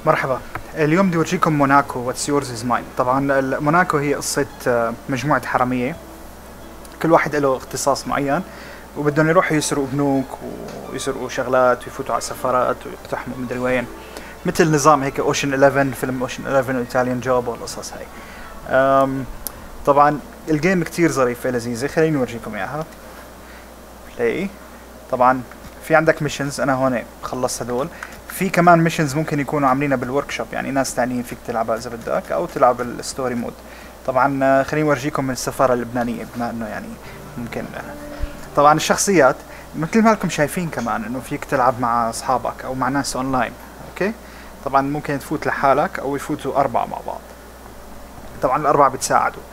مرحبا. اليوم بدي اورجيكم موناكو واتس يورز از ماين. طبعا موناكو هي قصة مجموعة حرامية، كل واحد له اختصاص معين وبدهم يروحوا يسرقوا بنوك ويسرقوا شغلات ويفوتوا على سفارات ويقتحموا مدري وين، مثل نظام هيك اوشن 11، فيلم اوشن 11 وايطاليان جوب والقصص هاي. طبعا الجيم كتير ظريفة لذيذة، خليني اورجيكم اياها. بلاي. طبعا في عندك ميشنز، انا هون خلصت هدول. في كمان ميشنز ممكن يكونوا عاملينها بالورك شوب، يعني ناس تانيين فيك تلعبها اذا بدك او تلعب الستوري مود. طبعا خليني اورجيكم من السفارة اللبنانية بما انه يعني ممكن. طبعا الشخصيات مثل ما لكم شايفين كمان انه فيك تلعب مع اصحابك او مع ناس اونلاين. اوكي. طبعا ممكن تفوت لحالك او يفوتوا اربعة مع بعض. طبعا الاربعة بتساعدوا.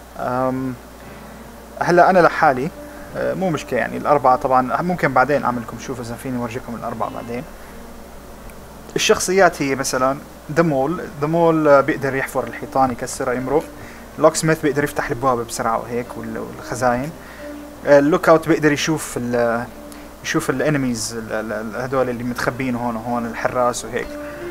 هلا انا لحالي، مو مشكلة يعني الاربعة. طبعا ممكن بعدين اعملكم شوف اذا فيني اورجيكم الاربعة بعدين. الشخصيات هي مثلا ذا مول بيقدر يحفر الحيطان يكسرها يمرق. لوك سميث بيقدر يفتح الابواب بسرعة وهيك والخزاين. اللوك اوت بيقدر يشوف الانميز هدول اللي متخبين هون وهون، الحراس وهيك.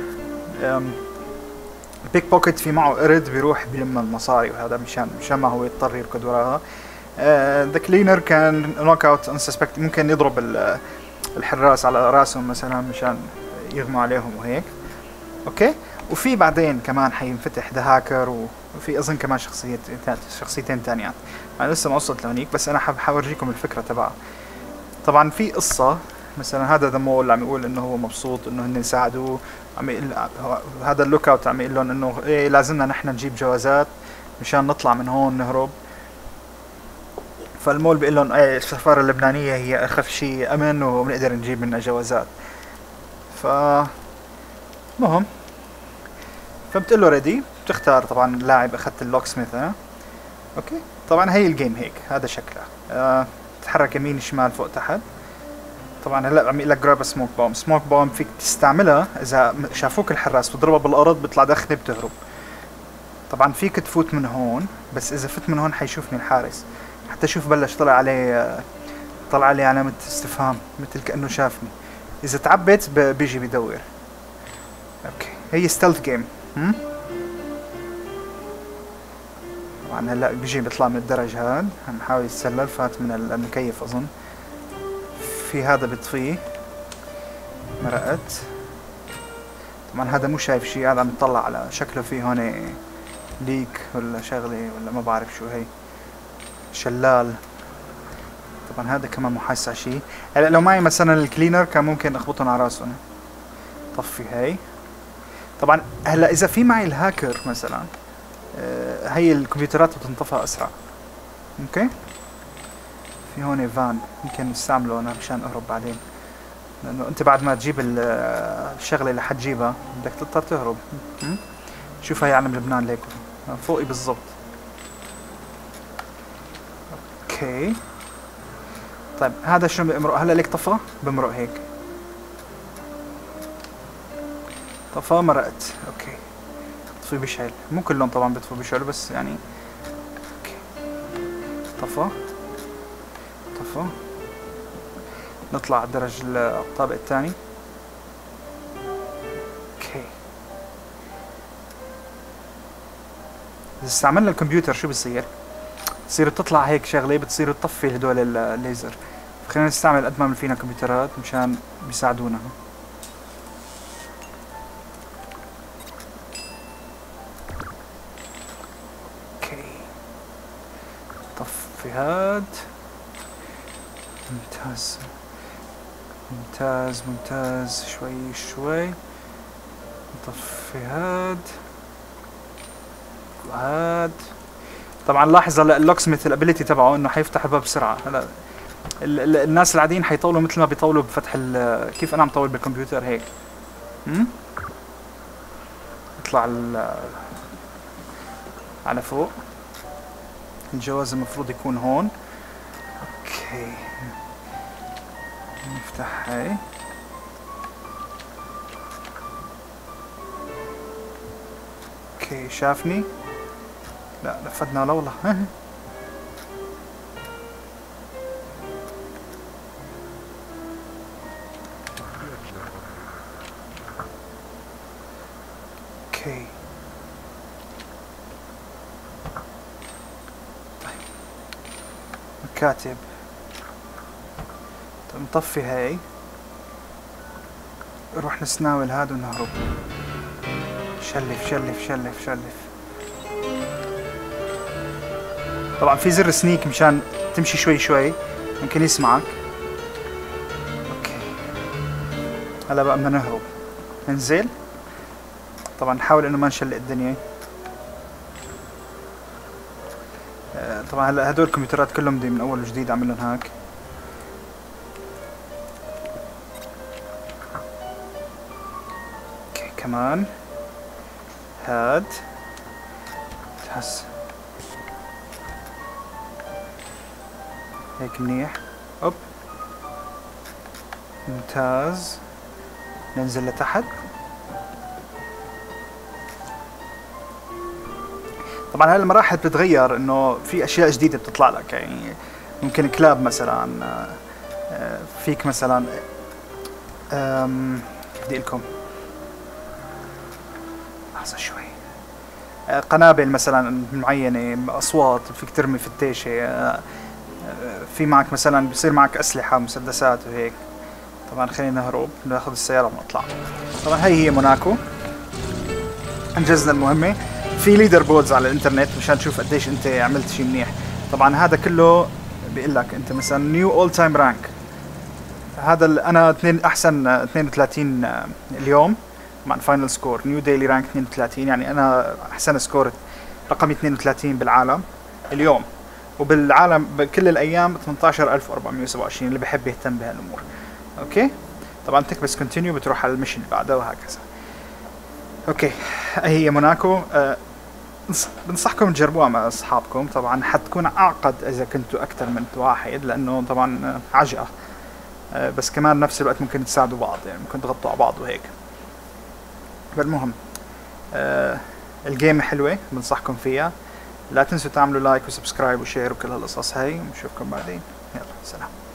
بيك بوكيت في معه قرد بيروح بيلم المصاري، وهذا مشان ما هو يضطر يركض وراها. ذا كلينر كان نوك اوت انسسبكت، ممكن يضرب الحراس على راسهم مثلا مشان يغموا عليهم وهيك. اوكي. وفي بعدين كمان حينفتح ذا هاكر، وفي اظن كمان شخصيتين تانيات. انا لسه ما وصلت لهنيك، بس انا حورجيكم الفكره تبعها. طبعا في قصه، مثلا هذا ذا مول عم يقول انه هو مبسوط انه هن ساعدوه. هذا اللوك اوت عم يقول لهم انه ايه لازمنا نحن نجيب جوازات مشان نطلع من هون نهرب. فالمول بيقول لهم ايه السفاره اللبنانيه هي اخف شيء امن وبنقدر نجيب منها جوازات. ف مهم فبتقول له ريدي، بتختار طبعا لاعب. اخذت اللوك سميث انا. اوكي. طبعا هي الجيم هيك، هذا شكلها. تتحرك يمين شمال فوق تحت. طبعا هلا عم يقول لك جراب سموك بوم. سموك بوم فيك تستعملها اذا شافوك الحراس، بتضربها بالارض بيطلع دخنه بتهرب. طبعا فيك تفوت من هون، بس اذا فت من هون حيشوفني الحارس. حتى شوف بلش طلع عليه علامة استفهام مثل كأنه شافني. اذا تعبت بيجي بيدور. اوكي. هي ستيلث جيم. طبعا هلا بيجي بيطلع من الدرج هاد، عم حاول يتسلل، فات من المكيف اظن. في هذا بيطفيه، مرقت. طبعا هذا مو شايف شيء، هذا عم يطلع على شكله في هون ليك ولا شغله ولا ما بعرف شو هي، شلال. طبعا هذا كمان مو حاسس على شيء. هلا لو معي مثلا الكلينر كان ممكن اخبطهم على راسهم. طفي هي. طبعا هلا اذا في معي الهاكر مثلا، هي الكمبيوترات بتنطفى اسرع. اوكي. في هون فان يمكن نستعمله انا مشان اهرب بعدين، لانه انت بعد ما تجيب الشغله اللي حتجيبها بدك تضطر تهرب. شوف هي علم لبنان ليك فوقي بالضبط. اوكي. طيب هذا شو بيمرق هلا ليك؟ طفى بمرق هيك. طفى مرقت. اوكي. طفي بيشعل، مو كلهم طبعا بيطفوا بيشعلوا بس يعني. اوكي. طفى. نطلع على الدرج الطابق الثاني. اوكي. اذا استعملنا الكمبيوتر شو بصير؟ بتصير تطلع هيك شغله، بتصير تطفي هدول الليزر. خلينا نستعمل قد ما فينا كمبيوترات مشان بيساعدونا. اوكي. طفي هاد. ممتاز. شوي. نطفي هاد. طبعا لاحظ هلا اللوك سميث الابيليتي تبعه انه حيفتح الباب بسرعه. هلا الناس العاديين حيطولوا مثل ما بيطولوا بفتح كيف انا عم طول بالكمبيوتر هيك. اطلع على فوق. الجواز المفروض يكون هون. اوكي. نفتح هاي. اوكي. شافني؟ لا نفذنا ولا والله. اوكي طيب مكاتب. طيب نطفي هاي، نروح نسناول هذا ونهرب. شلف شلف شلف شلف. طبعا في زر سنيك مشان تمشي شوي شوي، ممكن يسمعك. اوكي هلا بقى بدنا نهرب. ننزل طبعا نحاول انه ما نشلق الدنيا. طبعا هلا هدول الكمبيوترات كلهم بدي من اول وجديد اعمل لهم هاك. اوكي كمان هاد تحس هيك منيح. اوب ممتاز. ننزل لتحت. طبعا هاي المراحل بتتغير، انه في اشياء جديدة بتطلع لك، يعني ممكن كلاب مثلا، فيك مثلا كيف بدي لكم لحظة شوي، قنابل مثلا معينة، اصوات، فيك ترمي فتيشة، في معك مثلا بصير معك اسلحة مسدسات وهيك. طبعا خلينا نهرب، ناخذ السيارة ونطلع. طبعا هي موناكو، انجزنا المهمة. في ليدر بوردز على الانترنت مشان تشوف قديش انت عملت شيء منيح. طبعا هذا كله بيقول لك انت مثلا نيو اول تايم رانك، هذا انا احسن 32 اليوم مع فاينل سكور. نيو ديلي رانك 32، يعني انا احسن سكور رقمي 32 بالعالم اليوم، وبالعالم بكل الايام 18427 اللي بحب يهتم بهالامور. اوكي طبعا تكبس كونتينيو بتروح على المشن اللي بعده وهكذا. اوكي هي موناكو. بنصحكم تجربوها مع اصحابكم. طبعا حتكون اعقد اذا كنتوا اكثر من واحد، لانه طبعا عجقه، بس كمان نفس الوقت ممكن تساعدوا بعض، يعني ممكن تغطوا على بعض وهيك. بالمهم الجيم حلوه، بنصحكم فيها. لا تنسوا تعملوا لايك وسبسكرايب وشير وكل هالقصص هاي، ونشوفكم بعدين. يلا سلام.